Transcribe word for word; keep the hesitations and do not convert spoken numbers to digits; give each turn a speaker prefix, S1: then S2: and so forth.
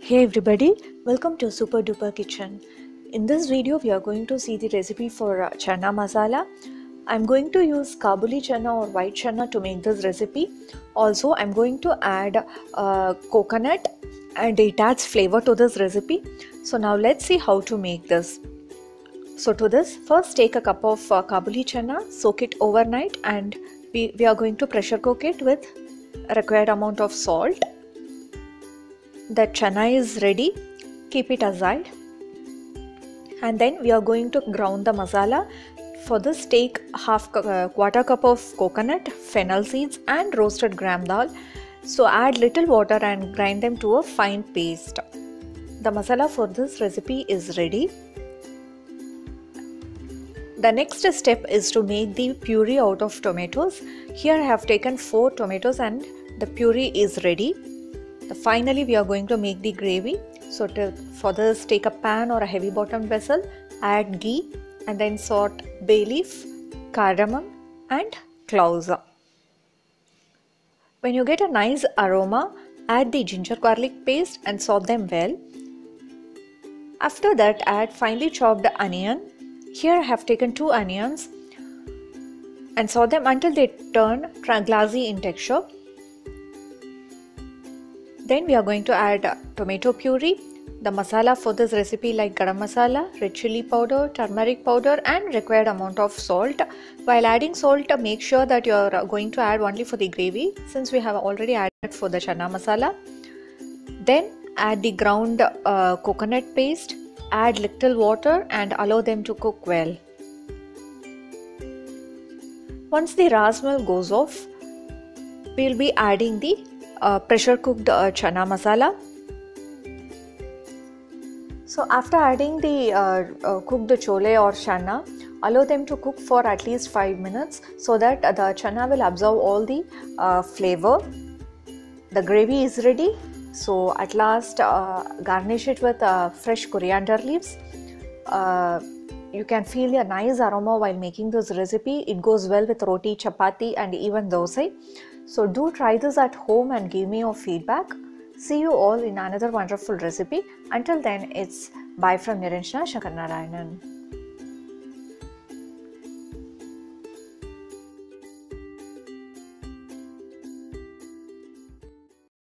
S1: Hey everybody, welcome to Super Duper Kitchen. In this video we are going to see the recipe for uh, chana masala. I'm going to use Kabuli chana or white chana to make this recipe. Also I'm going to add uh, coconut and it adds flavor to this recipe. So now let's see how to make this. So to this, first take a cup of uh, Kabuli chana, soak it overnight, and we, we are going to pressure cook it with a required amount of salt. The chana is ready, keep it aside, and then we are going to ground the masala. For this, take half uh, quarter cup of coconut, fennel seeds and roasted gram dal. So add little water and grind them to a fine paste. The masala for this recipe is ready. The next step is to make the puree out of tomatoes. Here I have taken four tomatoes and the puree is ready. Finally, we are going to make the gravy. So to, for this, take a pan or a heavy bottomed vessel, add ghee and then salt bay leaf, cardamom and cloves. When you get a nice aroma, add the ginger garlic paste and saute them well. After that, add finely chopped onion. Here I have taken two onions and saute them until they turn glassy in texture. Then we are going to add tomato puree, the masala for this recipe like garam masala, red chili powder, turmeric powder and required amount of salt. While adding salt, make sure that you are going to add only for the gravy since we have already added for the chana masala. Then add the ground uh, coconut paste, add little water and allow them to cook well. Once the raw smell goes off, we will be adding the Uh, pressure cooked uh, chana masala. So after adding the uh, uh, cooked chole or chana, allow them to cook for at least five minutes so that uh, the chana will absorb all the uh, flavor. The gravy is ready. So at last uh, garnish it with uh, fresh coriander leaves. Uh, you can feel a nice aroma while making this recipe. It goes well with roti, chapati and even dosa. So do try this at home and give me your feedback. See you all in another wonderful recipe. Until then, it's bye from Niranjana Shankar Narayanan.